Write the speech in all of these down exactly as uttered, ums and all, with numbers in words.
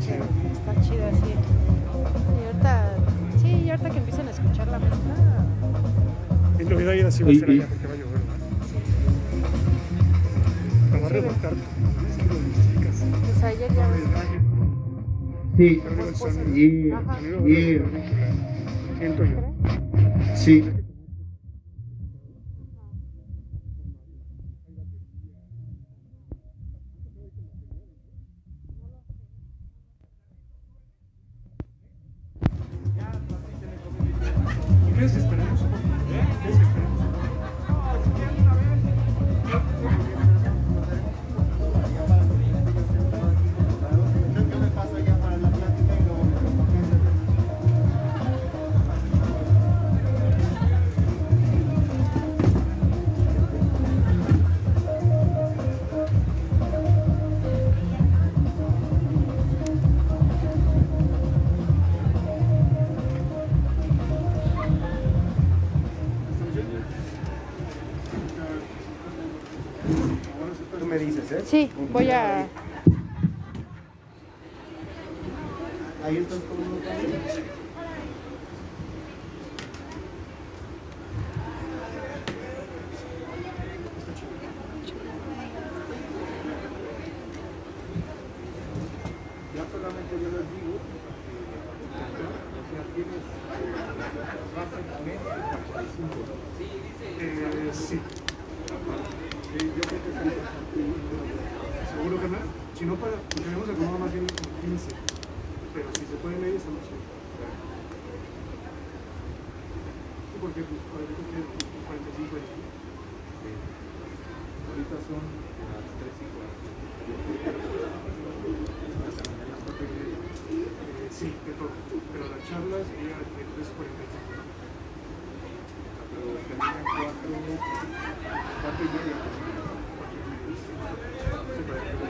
que está chido así. Y ahorita, sí, y ahorita que empiecen a escuchar la música. En realidad ya sí va a ser allá porque va a llover, ¿no? La va a revoltar. Pues ayer ya ves. Sí, y, Ajá. y, Siento yo. sí. ¿Quieres que esperemos? ¿Quieres que esperemos? Yo me paso allá para la plática y luego tú me dices, ¿eh? Sí, voy a. Ahí estás como un ya solamente yo les digo que tienes básicamente cuarenta y cinco. Eh, sí. Yo creo que es ¿Seguro que no? Si no, para, tenemos el acomodo más bien con quince. Pero si se puede medir, está más chido. Sí, porque pues, ahorita tiene cuarenta y cinco años. ahorita son las tres y cuarenta. Eh, sí, de todo. Pero la charla sería de tres cuarenta y cinco. Pero termina cuatro, cuatro y media. Sí, para que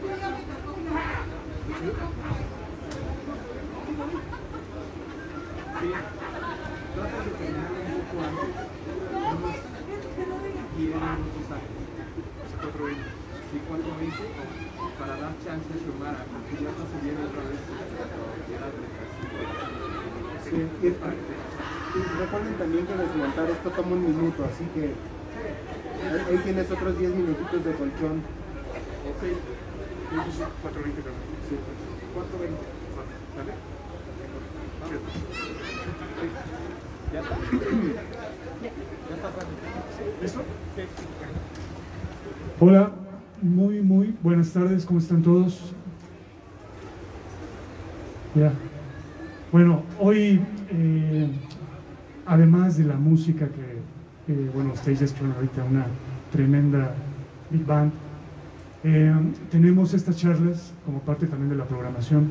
Sí, trata de terminar un poco antes, unos diez minutos antes. cuatro veinte. Sí, cuatro veinte, para dar chance a Xiomara, porque ya no se viene otra vez era de casi. Sí, y, y recuerden también que desmontar esto toma un minuto, así que ahí, ahí tienes otros diez minutitos de colchón. Ok. Entonces, cuatro veinte también. Sí, cuatro veinte. ¿Vale? ¿Ya está? ¿Ya está fácil? ¿Listo? Sí. Hola, muy, muy buenas tardes, ¿cómo están todos? Ya. Bueno, hoy, eh, además de la música que, eh, bueno, ustedes ya escucharon ahorita una tremenda big band, eh, tenemos estas charlas como parte también de la programación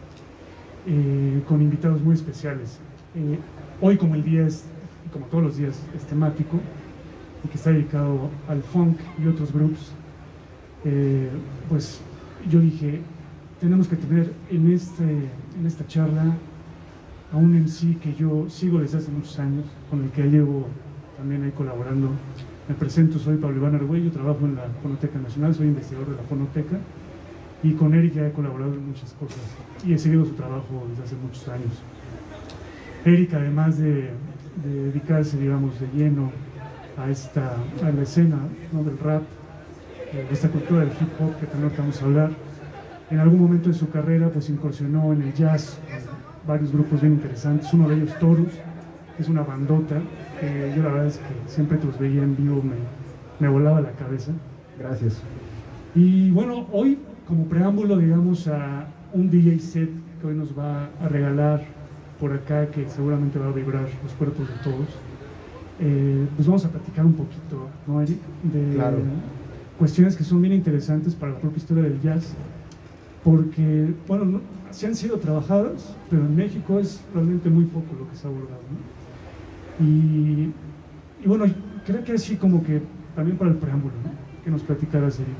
eh, con invitados muy especiales. Eh, hoy, como el día es, como todos los días, es temático y que está dedicado al funk y otros grupos, eh, pues yo dije, tenemos que tener en, este, en esta charla a un M C que yo sigo desde hace muchos años, con el que llevo también ahí colaborando. Me presento, soy Pablo Iván Argüello, trabajo en la Fonoteca Nacional, soy investigador de la Fonoteca, y con Eric ya he colaborado en muchas cosas y he seguido su trabajo desde hace muchos años. Eric, además de, de dedicarse, digamos, de lleno a esta a la escena, ¿no?, del rap, de esta cultura del hip hop que también vamos a hablar, en algún momento de su carrera pues incursionó en el jazz, varios grupos bien interesantes, uno de ellos Torus, que es una bandota que yo la verdad es que siempre que los veía en vivo me, me volaba la cabeza. Gracias. Y bueno, hoy como preámbulo, digamos, a un D J set que hoy nos va a regalar por acá, que seguramente va a vibrar los cuerpos de todos, eh, pues vamos a platicar un poquito, ¿no, Eric? De Claro. cuestiones que son bien interesantes para la propia historia del jazz, porque, bueno, no, sí han sido trabajadas, pero en México es realmente muy poco lo que se ha abordado, ¿no? Y, y bueno, creo que así como que también para el preámbulo, ¿no?, que nos platicaras, Eric.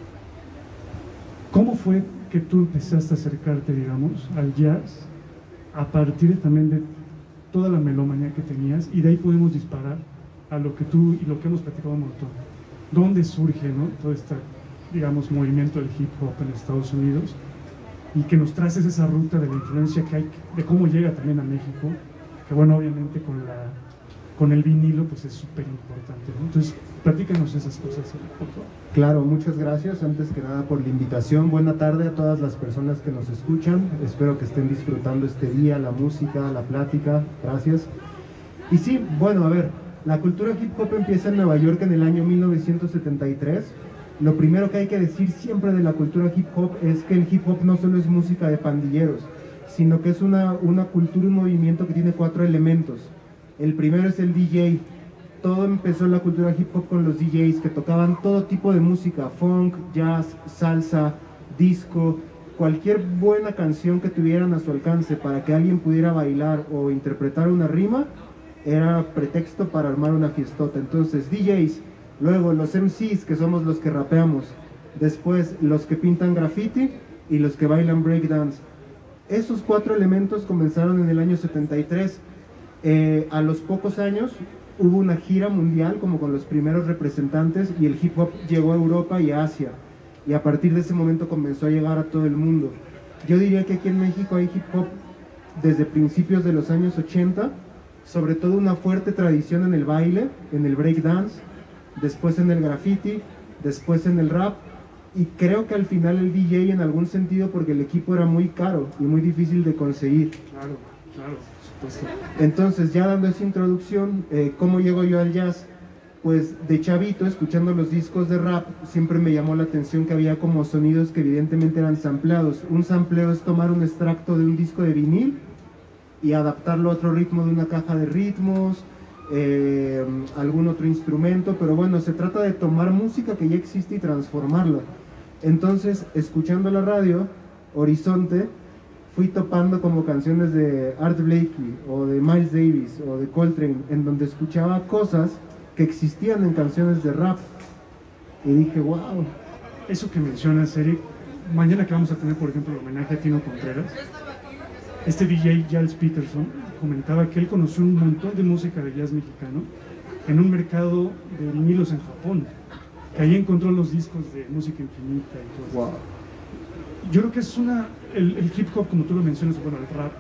¿Cómo fue que tú empezaste a acercarte, digamos, al jazz a partir también de toda la melomanía que tenías, y de ahí podemos disparar a lo que tú y lo que hemos platicado un montón? ¿Dónde surge, ¿no?, todo este, digamos, movimiento del hip hop en Estados Unidos? y que nos traces esa ruta de la influencia que hay, de cómo llega también a México, que bueno, obviamente con, la, con el vinilo pues es súper importante, ¿no? Entonces, platícanos esas cosas, por favor. Claro, muchas gracias antes que nada por la invitación. Buena tarde a todas las personas que nos escuchan. Espero que estén disfrutando este día, la música, la plática. Gracias. Y sí, bueno, a ver, la cultura hip hop empieza en Nueva York en el año mil novecientos setenta y tres. Lo primero que hay que decir siempre de la cultura hip hop es que el hip hop no solo es música de pandilleros, sino que es una, una cultura, un movimiento que tiene cuatro elementos. El primero es el D J. Todo empezó en la cultura hip hop con los D Js que tocaban todo tipo de música, funk, jazz, salsa, disco, cualquier buena canción que tuvieran a su alcance para que alguien pudiera bailar o interpretar una rima, era pretexto para armar una fiestota. Entonces, D Js, luego los M Cs, que somos los que rapeamos, después los que pintan graffiti y los que bailan breakdance. Esos cuatro elementos comenzaron en el año setenta y tres. Eh, a los pocos años hubo una gira mundial como con los primeros representantes y el hip hop llegó a Europa y a Asia, y a partir de ese momento comenzó a llegar a todo el mundo. Yo diría que aquí en México hay hip hop desde principios de los años ochenta, sobre todo una fuerte tradición en el baile, en el breakdance, después en el graffiti, después en el rap, y creo que al final el D J en algún sentido, porque el equipo era muy caro y muy difícil de conseguir. Claro, claro. Entonces, ya dando esa introducción, eh, ¿cómo llego yo al jazz? Pues de chavito, escuchando los discos de rap, siempre me llamó la atención que había como sonidos que evidentemente eran sampleados. Un sampleo es tomar un extracto de un disco de vinil y adaptarlo a otro ritmo de una caja de ritmos, eh, algún otro instrumento, pero bueno, se trata de tomar música que ya existe y transformarla. Entonces, escuchando la radio, Horizonte, fui topando como canciones de Art Blakey o de Miles Davis o de Coltrane, en donde escuchaba cosas que existían en canciones de rap y dije, wow. Eso que mencionas, Eric, mañana que vamos a tener, por ejemplo, el homenaje a Tino Contreras, este D J Giles Peterson comentaba que él conoció un montón de música de jazz mexicano en un mercado de vinilos en Japón, que ahí encontró los discos de música infinita y todo. Wow. Yo creo que es una, el, el hip hop, como tú lo mencionas, bueno, el rap,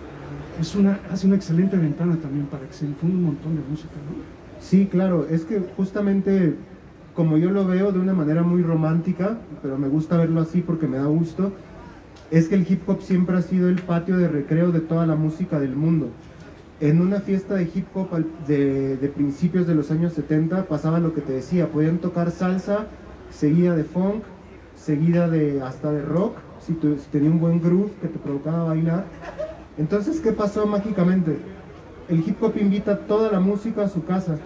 es una, hace una excelente ventana también para que se difunda un montón de música, ¿no? Sí, claro, es que justamente como yo lo veo de una manera muy romántica, pero me gusta verlo así porque me da gusto, es que el hip hop siempre ha sido el patio de recreo de toda la música del mundo. En una fiesta de hip hop de, de principios de los años setenta pasaba lo que te decía, podían tocar salsa seguida de funk, seguida de hasta de rock, si, tu, si tenía un buen groove que te provocaba bailar. Entonces, ¿qué pasó mágicamente? El hip hop invita toda la música a su casa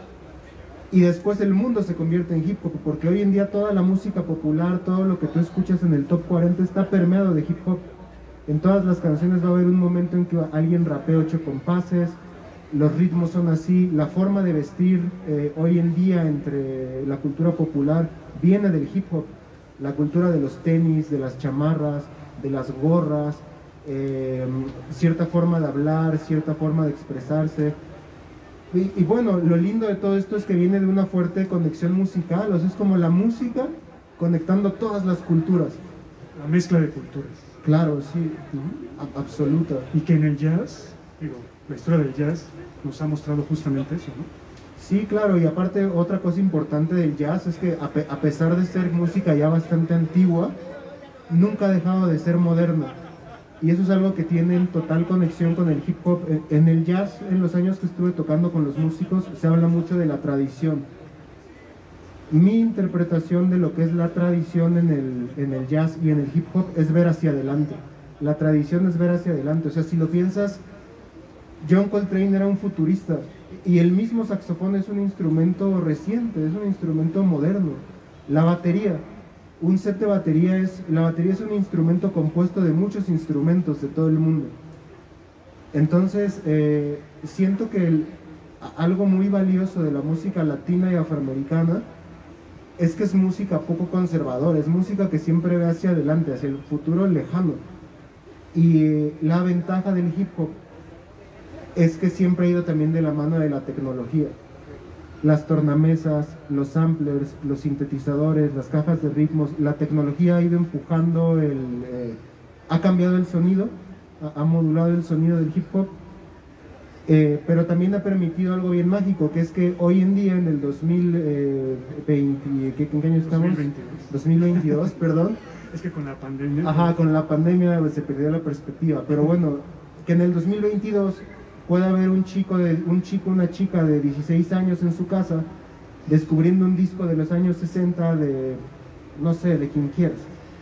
y después el mundo se convierte en hip hop, porque hoy en día toda la música popular, todo lo que tú escuchas en el top cuarenta está permeado de hip hop. En todas las canciones va a haber un momento en que alguien rapea ocho compases, los ritmos son así, la forma de vestir eh, hoy en día entre la cultura popular viene del hip hop. La cultura de los tenis, de las chamarras, de las gorras, eh, cierta forma de hablar, cierta forma de expresarse. Y, y bueno, lo lindo de todo esto es que viene de una fuerte conexión musical, o sea, es como la música conectando todas las culturas. La mezcla de culturas. Claro, sí, a- absoluta. Y que en el jazz, digo, la historia del jazz nos ha mostrado justamente eso, ¿no? Sí, claro, y aparte otra cosa importante del jazz es que a, pe a pesar de ser música ya bastante antigua, nunca ha dejado de ser moderna. Y eso es algo que tiene en total conexión con el hip hop. En el jazz, en los años que estuve tocando con los músicos, se habla mucho de la tradición. Mi interpretación de lo que es la tradición en el, en el jazz y en el hip hop es ver hacia adelante. La tradición es ver hacia adelante. O sea, si lo piensas, John Coltrane era un futurista. Y el mismo saxofón es un instrumento reciente, es un instrumento moderno. La batería, un set de batería es, la batería es un instrumento compuesto de muchos instrumentos de todo el mundo. Entonces, eh, siento que el, algo muy valioso de la música latina y afroamericana es que es música poco conservadora, es música que siempre ve hacia adelante, hacia el futuro lejano. Y eh, la ventaja del hip hop es que siempre ha ido también de la mano de la tecnología. Las tornamesas, los samplers, los sintetizadores, las cajas de ritmos, la tecnología ha ido empujando el, eh, ha cambiado el sonido, ha, ha modulado el sonido del hip hop, eh, pero también ha permitido algo bien mágico, que es que hoy en día, en el dos mil veinte, ¿qué, ¿en qué año estamos? dos mil veintidós. dos mil veintidós, perdón. Es que con la pandemia... Ajá, con la pandemia se perdió la perspectiva, pero bueno, que en el dos mil veintidós pueda haber un chico, de, un chico, una chica de dieciséis años en su casa descubriendo un disco de los años sesenta de, no sé, de quien quieras,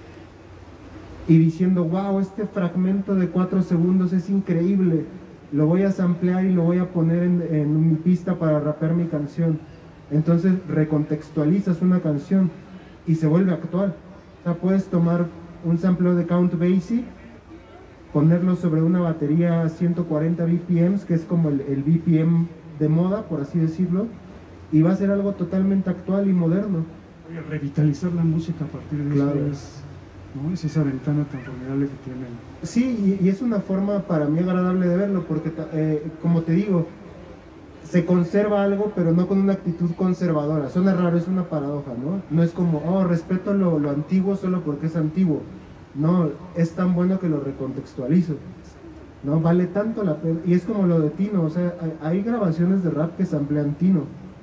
y diciendo, wow, este fragmento de cuatro segundos es increíble, lo voy a samplear y lo voy a poner en, en mi pista para rapear mi canción. Entonces recontextualizas una canción y se vuelve actual. O sea, puedes tomar un sampleo de Count Basie, ponerlo sobre una batería a ciento cuarenta B P Ms, que es como el, el B P M de moda, por así decirlo, y va a ser algo totalmente actual y moderno. Oye, revitalizar la música a partir de Claro. eso es, ¿no? Es esa ventana tan formidable que tienen. Sí, y, y es una forma para mí agradable de verlo, porque eh, como te digo, se conserva algo, pero no con una actitud conservadora. Suena raro, es una paradoja, ¿no? No es como, oh, respeto lo, lo antiguo solo porque es antiguo. No, es tan bueno que lo recontextualizo, ¿no? Vale tanto la pena. Y es como lo de Tino, o sea, hay, hay grabaciones de rap que samplean Tino.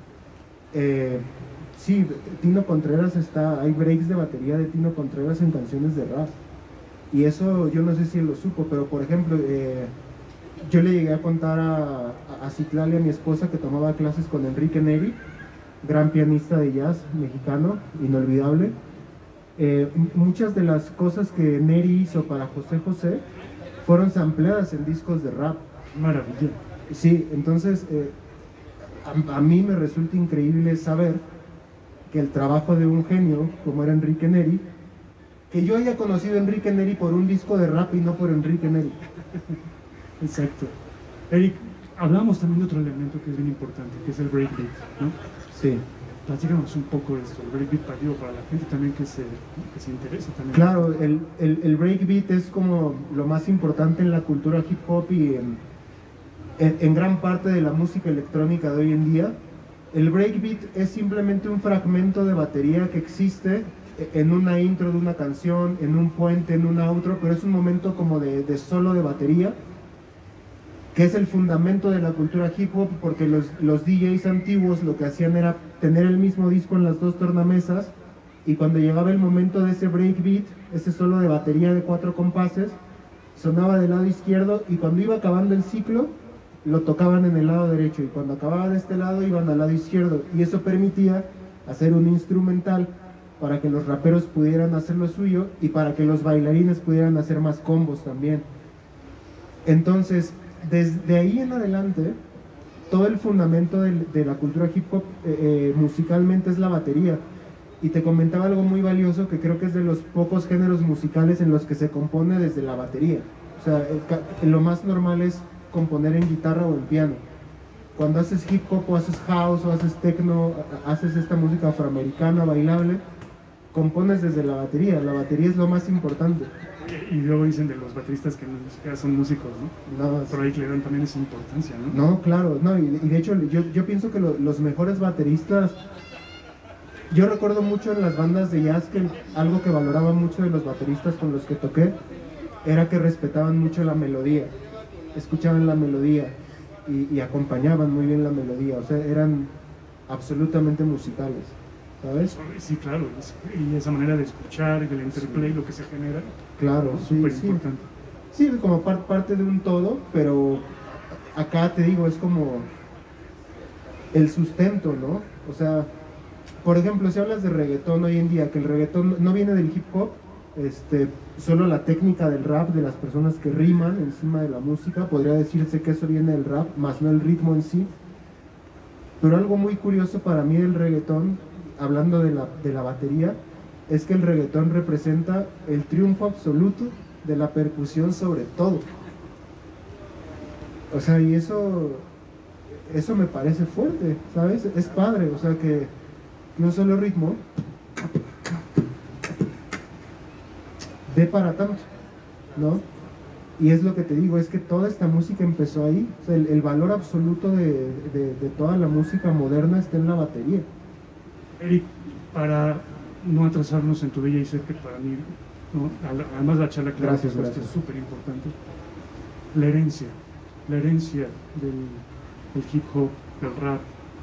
Eh, sí, Tino Contreras está, hay breaks de batería de Tino Contreras en canciones de rap. Y eso yo no sé si él lo supo, pero por ejemplo, eh, yo le llegué a contar a, a Citlali, a mi esposa, que tomaba clases con Enrique Neri, gran pianista de jazz mexicano, inolvidable. Eh, muchas de las cosas que Neri hizo para José José fueron sampleadas en discos de rap. Maravilla. Sí, entonces eh, a, a mí me resulta increíble saber que el trabajo de un genio como era Enrique Neri, que yo haya conocido a Enrique Neri por un disco de rap y no por Enrique Neri. Exacto. Eric, hablamos también de otro elemento que es bien importante, que es el breakbeat, ¿no? Sí. Platícanos un poco de esto, el breakbeat para, digo, para la gente también que se, que se interesa también. Claro, el, el, el breakbeat es como lo más importante en la cultura hip hop y en, en, en gran parte de la música electrónica de hoy en día. El breakbeat es simplemente un fragmento de batería que existe en una intro de una canción, en un puente, en un outro, pero es un momento como de, de solo de batería, que es el fundamento de la cultura hip hop, porque los, los D Js antiguos lo que hacían era tener el mismo disco en las dos tornamesas, y cuando llegaba el momento de ese breakbeat, ese solo de batería de cuatro compases, sonaba del lado izquierdo, y cuando iba acabando el ciclo, lo tocaban en el lado derecho, y cuando acababa de este lado, iban al lado izquierdo, y eso permitía hacer un instrumental para que los raperos pudieran hacer lo suyo, y para que los bailarines pudieran hacer más combos también. Entonces, desde ahí en adelante, todo el fundamento de, de la cultura hip hop eh, eh, musicalmente es la batería. Y te comentaba algo muy valioso, que creo que es de los pocos géneros musicales en los que se compone desde la batería. O sea, el, lo más normal es componer en guitarra o en piano. Cuando haces hip hop o haces house o haces techno, haces esta música afroamericana bailable, compones desde la batería. La batería es lo más importante. Y luego dicen de los bateristas que no siquiera son músicos, ¿no? No, Por ahí que le dan también esa importancia, ¿no? No, claro, no, y, y de hecho yo, yo pienso que lo, los mejores bateristas, yo recuerdo mucho en las bandas de jazz que algo que valoraba mucho de los bateristas con los que toqué era que respetaban mucho la melodía, escuchaban la melodía y, y acompañaban muy bien la melodía, o sea, eran absolutamente musicales, ¿sabes? Sí, claro, y esa manera de escuchar y del interplay, lo que se genera, Claro, es sí, súper sí. importante. Sí, como par- parte de un todo, pero acá te digo, es como el sustento, ¿no? O sea, por ejemplo, si hablas de reggaetón hoy en día, que el reggaetón no viene del hip hop, este, solo la técnica del rap, de las personas que riman encima de la música, podría decirse que eso viene del rap, más no el ritmo en sí. Pero algo muy curioso para mí del reggaetón, hablando de la, de la batería, es que el reggaetón representa el triunfo absoluto de la percusión sobre todo. O sea, y eso, eso me parece fuerte, ¿sabes? Es padre, o sea, que, que un solo ritmo dé para tanto, ¿no? Y es lo que te digo, es que toda esta música empezó ahí. O sea, el, el valor absoluto de, de, de toda la música moderna está en la batería. Eric, para no atrasarnos en tu D J set, que para mí ¿no? Además la charla, claro, Gracias, que es gracias. súper importante. La herencia, la herencia del, del hip hop, del rap.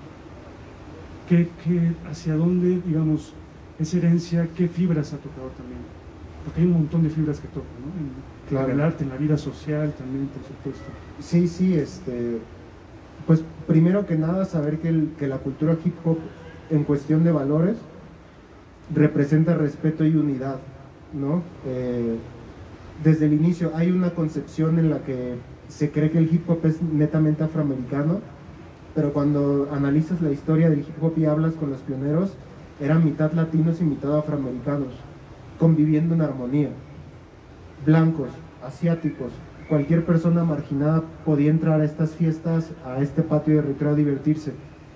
¿Qué, qué, hacia dónde, digamos, esa herencia, qué fibras ha tocado también? Porque hay un montón de fibras que tocan, ¿no? En, Claro. en el arte, en la vida social también, por supuesto. Sí, sí, este, pues primero que nada saber que, el, que la cultura hip hop en cuestión de valores representa respeto y unidad, ¿no? Eh, desde el inicio hay una concepción en la que se cree que el hip hop es netamente afroamericano, pero cuando analizas la historia del hip hop y hablas con los pioneros, eran mitad latinos y mitad afroamericanos, conviviendo en armonía. Blancos, asiáticos, cualquier persona marginada podía entrar a estas fiestas, a este patio de recreo a divertirse.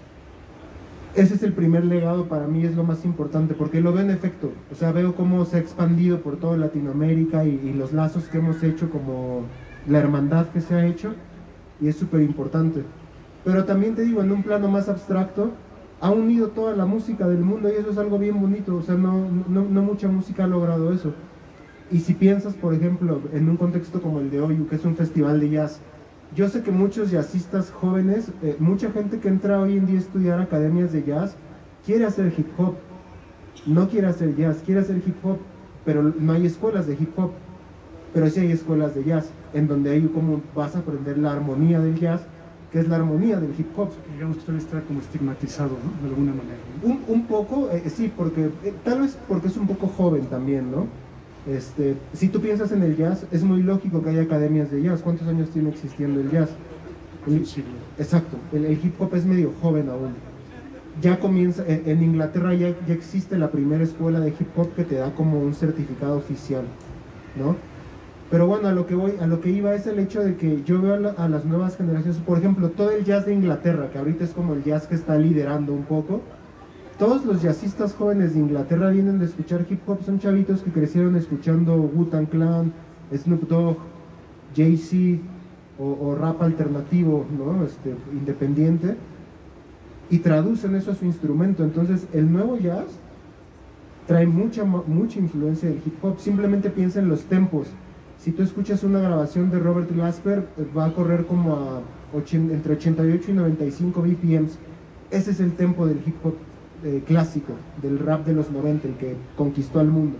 Ese es el primer legado, para mí es lo más importante, porque lo veo en efecto, o sea, veo cómo se ha expandido por toda Latinoamérica y, y los lazos que hemos hecho, como la hermandad que se ha hecho, y es súper importante. Pero también te digo, en un plano más abstracto, ha unido toda la música del mundo y eso es algo bien bonito, o sea, no, no, no mucha música ha logrado eso. Y si piensas, por ejemplo, en un contexto como el de O Y U, que es un festival de jazz, yo sé que muchos jazzistas jóvenes, eh, mucha gente que entra hoy en día a estudiar academias de jazz, quiere hacer hip hop, no quiere hacer jazz, quiere hacer hip hop, pero no hay escuelas de hip hop, pero sí hay escuelas de jazz, en donde ahí como vas a aprender la armonía del jazz, que es la armonía del hip hop. Digamos que todavía está como estigmatizado, ¿no? De alguna manera, ¿no? Un, un poco, eh, sí, porque eh, tal vez porque es un poco joven también, ¿no? Este, si tú piensas en el jazz, es muy lógico que haya academias de jazz. ¿Cuántos años tiene existiendo el jazz? El, Sí, sí. exacto, el, el hip hop es medio joven aún. Ya comienza, en, en Inglaterra ya, ya existe la primera escuela de hip hop que te da como un certificado oficial, ¿no? Pero bueno, a lo que voy, a lo que iba es el hecho de que yo veo a, la, a las nuevas generaciones, por ejemplo, todo el jazz de Inglaterra, que ahorita es como el jazz que está liderando un poco. Todos los jazzistas jóvenes de Inglaterra vienen de escuchar hip hop, son chavitos que crecieron escuchando Wu-Tang Clan, Snoop Dogg, Jay-Z o, o rap alternativo, ¿no? Este, independiente, y traducen eso a su instrumento. Entonces el nuevo jazz trae mucha, mucha influencia del hip hop. Simplemente piensa en los tempos. Si tú escuchas una grabación de Robert Glasper, va a correr como a ochenta, entre ochenta y ocho y noventa y cinco B P Ms. Ese es el tempo del hip hop eh, clásico, del rap de los noventa, el que conquistó al mundo.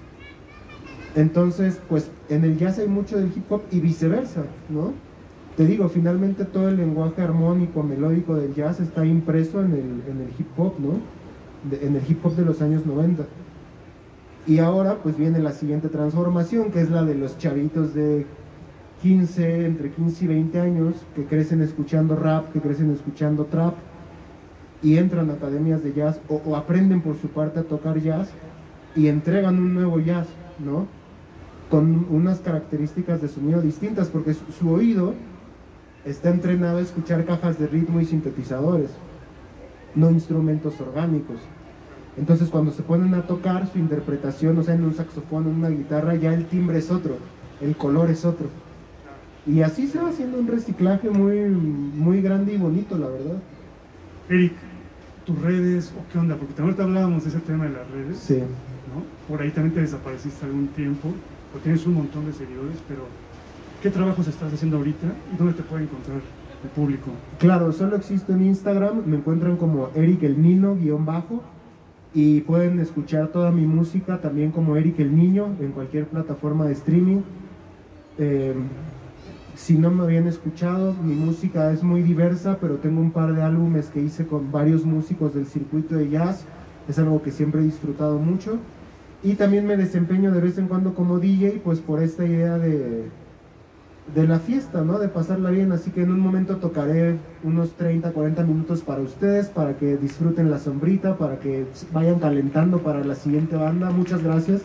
Entonces, pues en el jazz hay mucho del hip hop y viceversa, ¿no? Te digo, finalmente todo el lenguaje armónico, melódico del jazz está impreso en el, en el hip hop, ¿no? De, en el hip hop de los años noventa. Y ahora pues viene la siguiente transformación, que es la de los chavitos de quince, entre quince y veinte años, que crecen escuchando rap, que crecen escuchando trap, y entran a academias de jazz, o, o aprenden por su parte a tocar jazz, y entregan un nuevo jazz, ¿no? Con unas características de sonido distintas, porque su, su oído está entrenado a escuchar cajas de ritmo y sintetizadores, no instrumentos orgánicos. Entonces cuando se ponen a tocar, su interpretación, o sea, en un saxofón, en una guitarra, ya el timbre es otro, el color es otro. Y así se va haciendo un reciclaje muy, muy grande y bonito, la verdad. Eric, tus redes, o qué onda, porque también ahorita hablábamos de ese tema de las redes, Sí. ¿no? Por ahí también te desapareciste algún tiempo, porque tienes un montón de seguidores, pero ¿qué trabajos estás haciendo ahorita y dónde te puede encontrar el público? Claro, solo existo en Instagram, me encuentran como Eric el Nino, guión bajo, y pueden escuchar toda mi música también como Eric el Niño en cualquier plataforma de streaming. Eh, si no me habían escuchado, mi música es muy diversa, pero tengo un par de álbumes que hice con varios músicos del circuito de jazz, es algo que siempre he disfrutado mucho, y también me desempeño de vez en cuando como D J, pues por esta idea de, de la fiesta, ¿no? De pasarla bien, así que en un momento tocaré unos treinta, cuarenta minutos para ustedes, para que disfruten la sombrita, para que vayan calentando para la siguiente banda. Muchas gracias.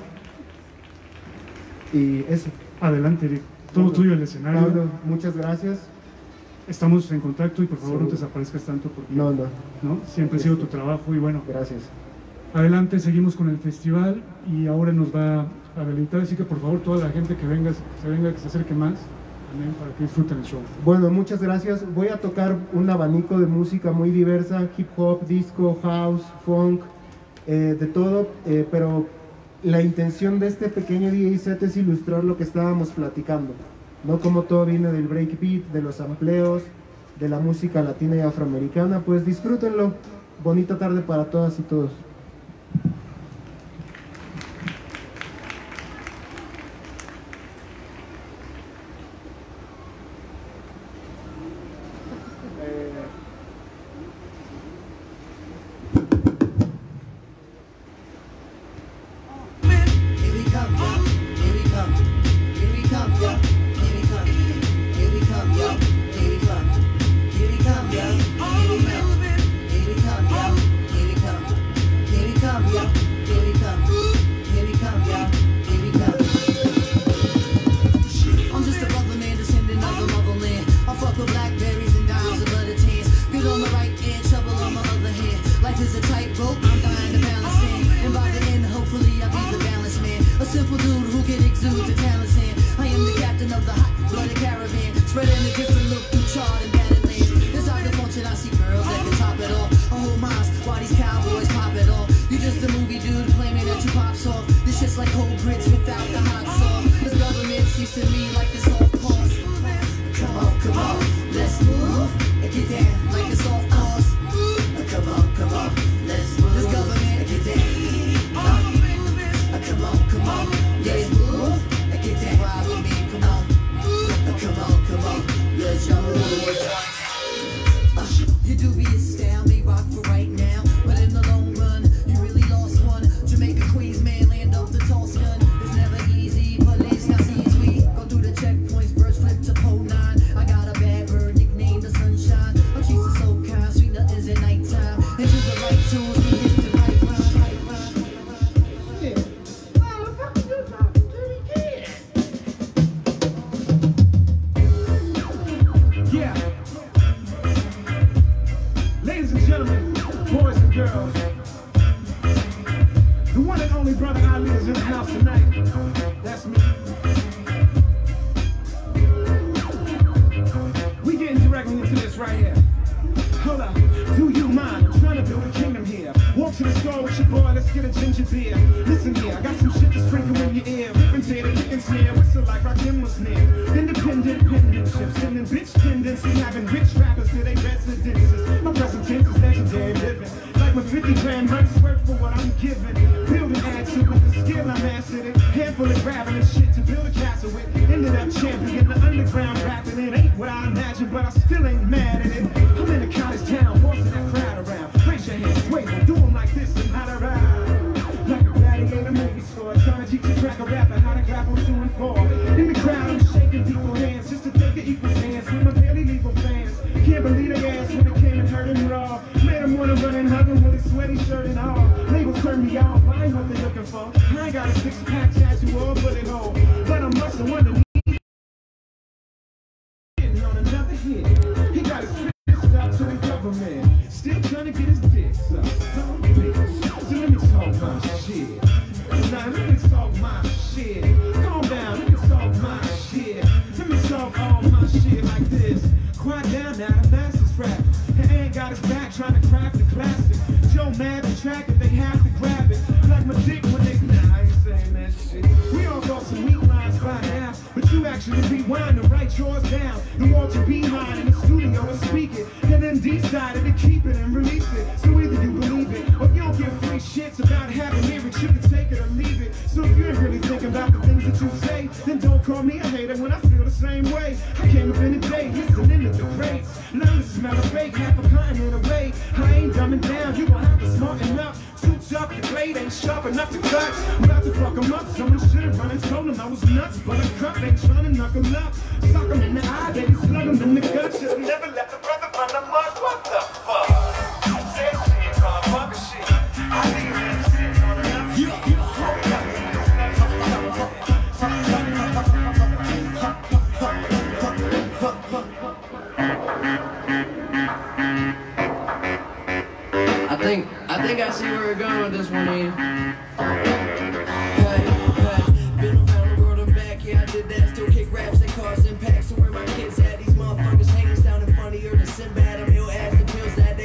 Y eso. Adelante, Eric, todo tuyo el escenario. Pablo, muchas gracias. Estamos en contacto y por favor Seguro. no te desaparezcas tanto porque No, no, ¿no? Siempre ha sido tu trabajo y bueno, gracias. adelante, seguimos con el festival y ahora nos va a deleitar, así que por favor toda la gente que venga, que se venga, que se acerque más, también para que disfruten el show. Bueno, muchas gracias. Voy a tocar un abanico de música muy diversa, hip hop, disco, house, funk, eh, de todo, eh, pero la intención de este pequeño D J set es ilustrar lo que estábamos platicando, ¿no? Como todo viene del breakbeat, de los amplios, de la música latina y afroamericana. Pues disfrútenlo. Bonita tarde para todas y todos.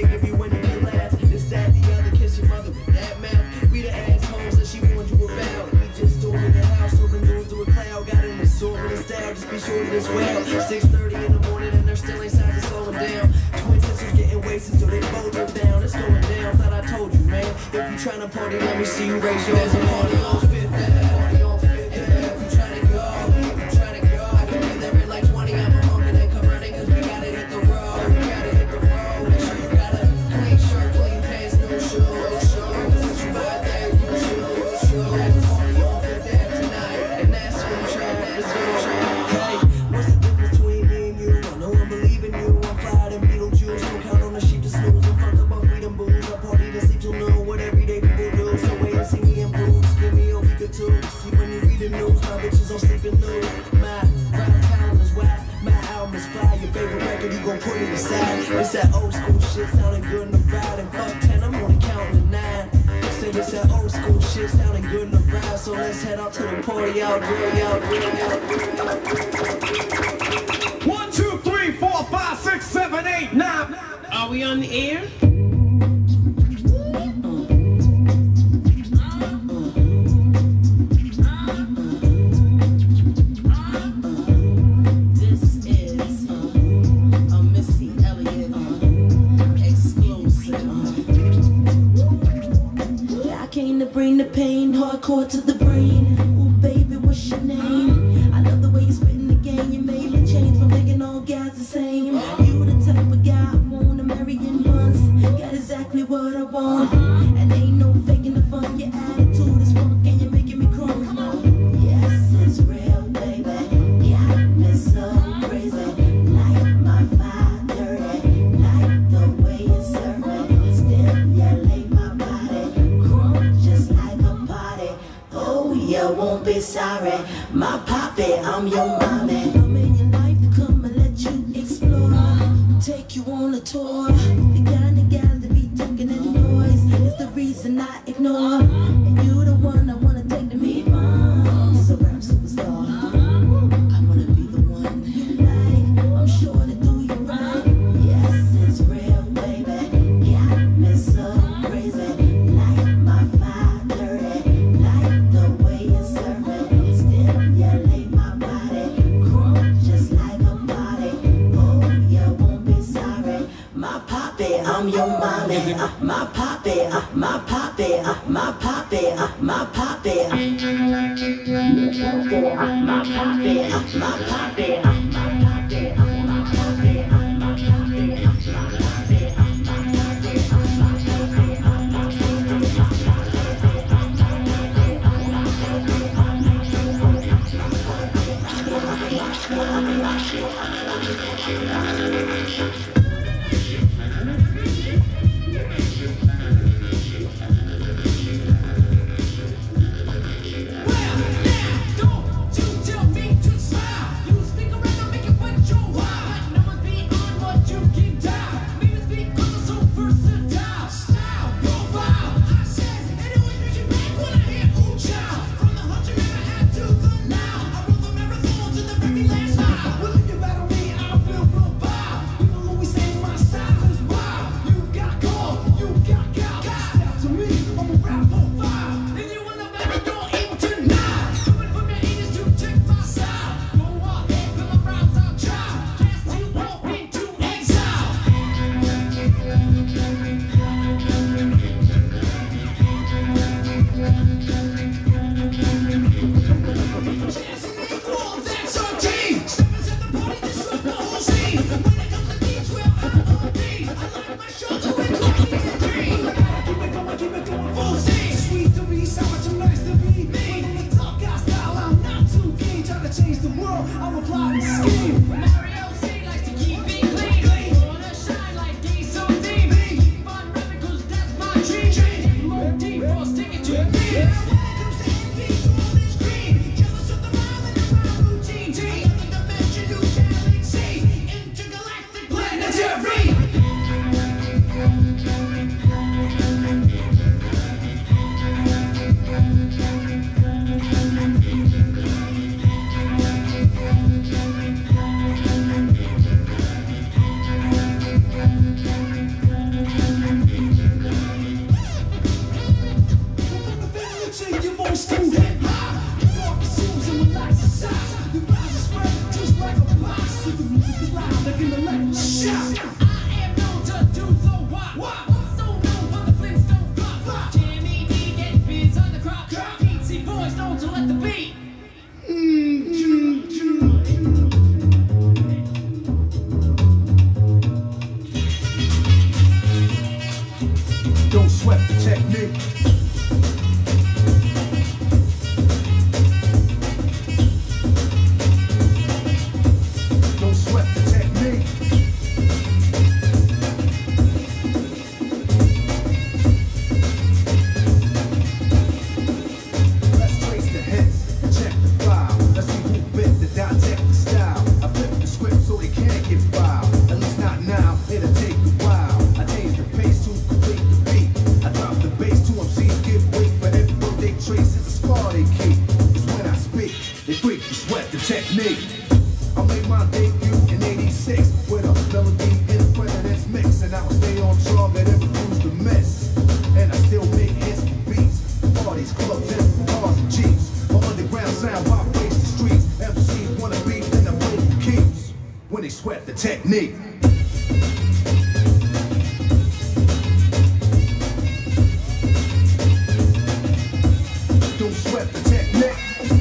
That mouth, we the assholes that she warned you about. trying to party, let me see you raise yours. There's a party on Fifth Ave, on Fifth Ave. If you trying to go, if you trying to go, I can be there in like twenty. I'm a hunk and then come running, cause we gotta hit the road. We gotta hit the road. Make sure you got a clean shirt, clean pants, no shoes. Cause what you buy there, you shoes. There's a party on Fifth Ave tonight, and that's what I'm trying to do. Hey, what's the difference between me and you? I know I believe in you. I'm fly than Beetlejuice. Don't count on the sheep to snooze. I'm fucked up off weed and booze. I party to sleep till noon. What everyday people do. So wait and see me in blues. Give me a week or two. See when you read the news. My bitches on sleeping nude. My rap talent is whack. My album is fly. Your favorite record, you gon' put it aside. It's that old school shit sounding good in the ride. And fuck ten, I'm only counting to nine. Say it's that old school shit sounding good in the ride. So let's head out to the party out there, out there, out there. One, two, three, four, five, six, seven, eight, nine. Are we on the air? This is uh, a Missy Elliott uh, exclusive. I came to bring the pain, hardcore to the brain. Ooh, baby, what's your name? I love the way you spit in the game. You made me change from thinking all guys the same. You the type of guy I wanna marry in months. Got exactly what I want. And ain't no faking the fun. Your attitude is funk and you're making me crunk. Yes, it's real, baby. Got me so crazy. Like my father, like the way you serve me. Stimulate my body. Crunk just like a party. Oh, you won't be sorry. My poppy, I'm your mommy. I'm in your life to come and let you explore. Take you on a tour. The kind of guys that be talking in noise is the reason I ignore. And you the one I wanna take to meet mom. So rap superstar. I wanna be the one you like. I'm sure to do you right. Yes, it's real, baby. Got me so crazy. Like my father, like the way you serve me. Stimulate my body. Crunk just like a body. Oh, you won't be sorry. My poppy, I'm your mommy. Uh, my poppy, uh, my poppy, uh, my poppy, uh, my poppy. uh. My poppy, uh, my poppy, uh, my poppy, uh, my poppy, uh, my poppy, uh, my poppy, uh, my poppy, uh, my poppy, uh, Don't you tell me to smile. You stick around and make it Don't sweat the technique. Don't sweat the technique. Let's trace the hits, check the file. Let's see who bit the dissect the style. I flip the script so they can't get filed. At least not now, it'll take a while. I change the pace to complete the beat. I drop the bass to M Cs, give weight for every word they trace. It's a scar they keep. It's when I speak, they freak to sweat the technique. I made my debut in eighty-six with a melody in the president's mix, and I will stay on target and refuse to miss. And I still make hits for beats, parties, clubs, and cars and jeeps. My underground sound vibrates the streets. M Cs wanna beat, then I play for keeps. When they sweat the technique. Don't sweat the technique.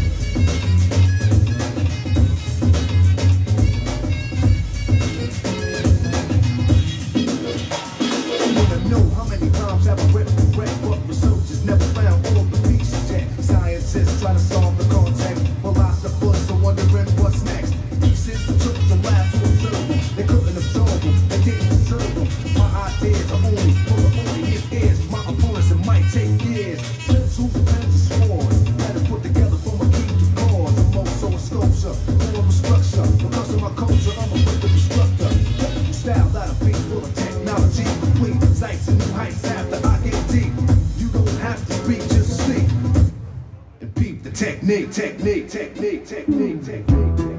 Wanna know how many rhymes have I ripped and read, but researchers never found all the pieces yet. Scientists try to solve the context, philosophers are wondering what's next. Pieces took the last to observe them. They couldn't absorb them, they didn't deserve them. My ideas are only for the audience ears. My opponents, it might take years. Pencils, pens, and swords, better put together from a key to chords. I'm also a sculpture, more of a structure. Because of my culture, I'm a rhythm instructor. Technical style that'll be full of technology. Complete sights and new heights after I get deep. You don't have to speak, just see. And peep the technique, technique, technique, technique, technique, technique.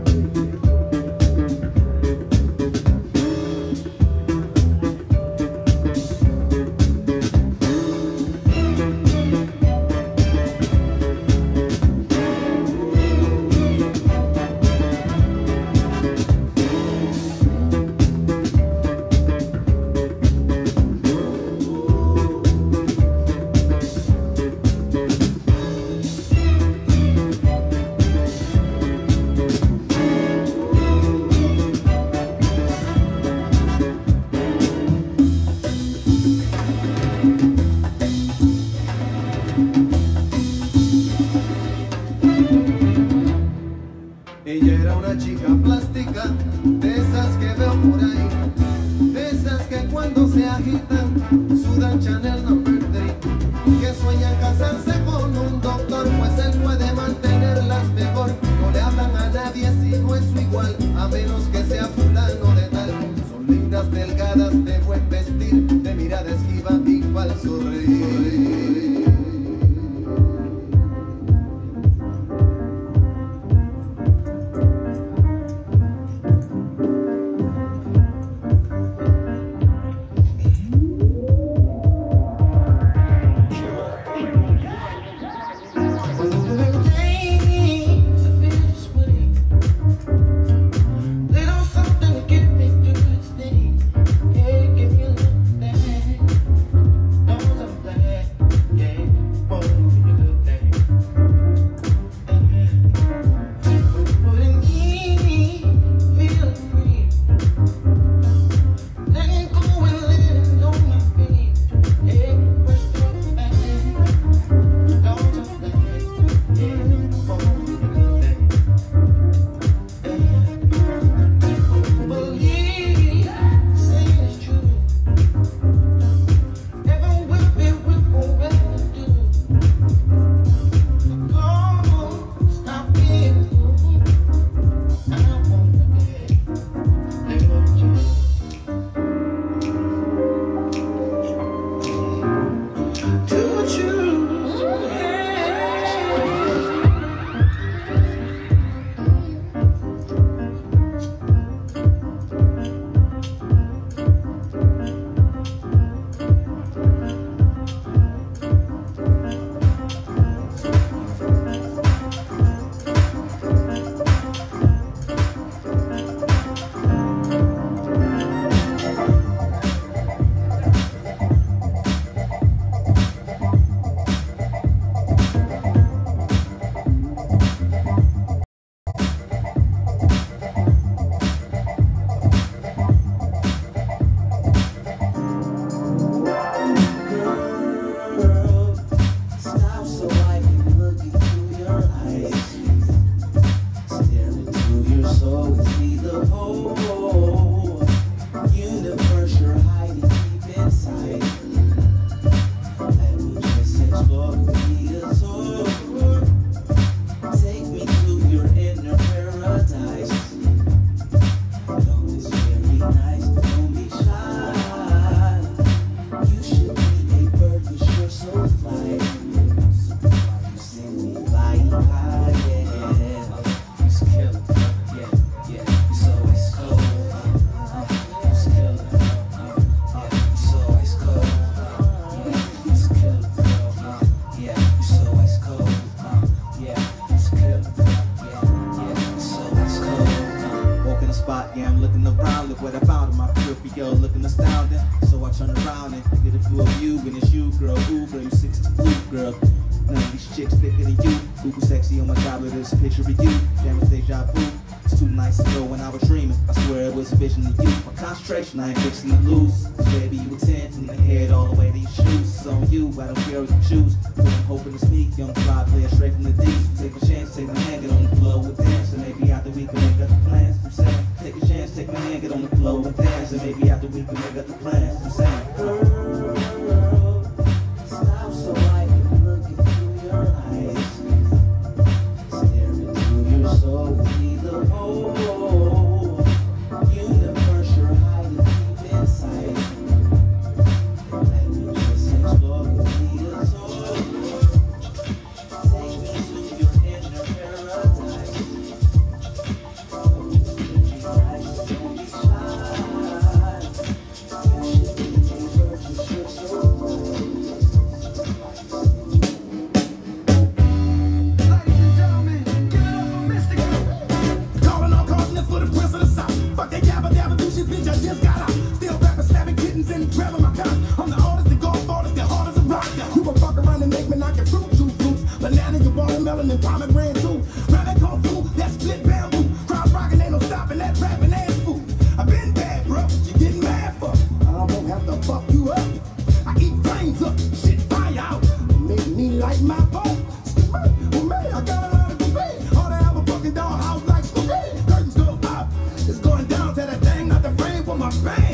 Ella era una chica plástica, de esas que veo por ahí, de esas que cuando se agitan, sudan Chanel number three, que sueñan casarse con un doctor, pues él puede mantenerlas mejor. No le hablan a nadie si no es su igual, a menos que sea fulano de tal. Son lindas, delgadas, de buen vestir, de mirada esquiva y falso reír. Don't it's you, girl. Uber, you sixty-two, girl. None of these chicks thicker than you. Google sexy on my tablet, there's a picture of you. Damn, it's deja vu. It's two nights ago when I was dreaming. I swear it was a vision of you. My concentration, I ain't fixing to lose. Baby, you were ten from the head all the way to your shoes. It's on you, I don't care what you choose. But I'm hoping to sneak, young fly player straight from the D. Take a chance, take my hand, get on the floor with dance. And maybe after we can make up the plans. I'm saying, take a chance, take my hand, get on the floor with dance. And maybe after we can make up the plans. I'm saying, girl, stop so I can look into your eyes. Staring through your soul, see the whole universe you're hiding deep inside. Let me just explore with me a soul. Take me to your inner paradise. Don't be shy, don't be shy. You should be perfect, you're so fine. Watermelon and pomegranate too. Rabbit kung fu, that split bamboo. Crowd rockin', ain't no stopping that rapping ass food. I been bad, bro. You getting mad for? I won't have to fuck you up. I eat flames up, shit fire out. Make me like my phone. Well, man, I got a lot of debate. All that have a fucking dog house like Scooby. Curtains go up. It's going down to that thing, not the frame for my bang.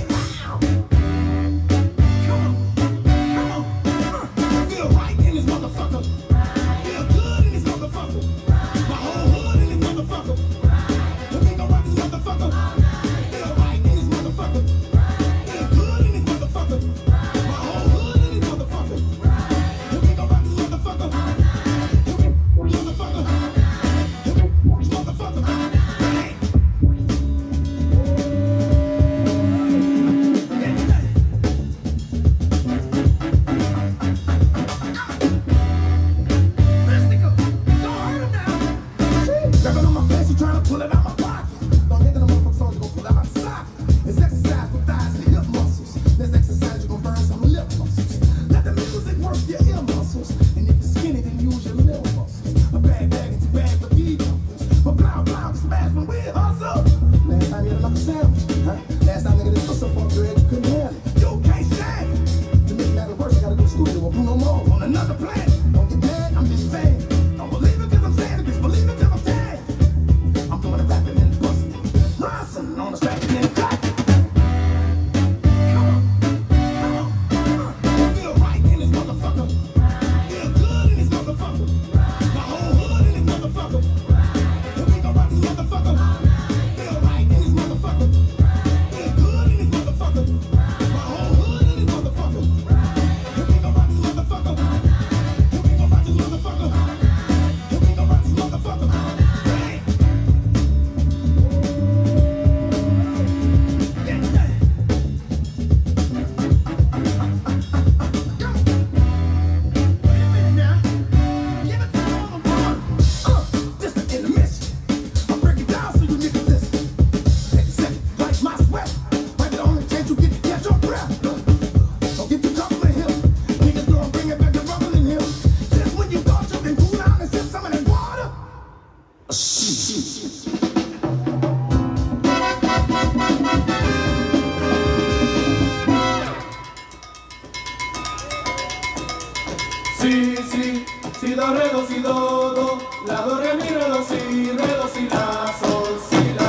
Si, si, si, do, re, do, si, do, do, la, do, re, mi, re, do, si, re, do, si, la, sol, si, la.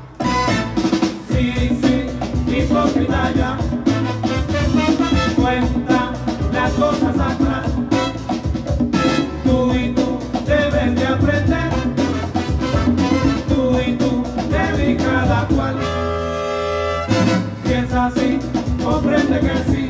Si, si, hipócrita ya, cuenta las cosas atrás. Tú y tú debes de aprender, tú y tú debes cada cual. Si es así, comprende que sí.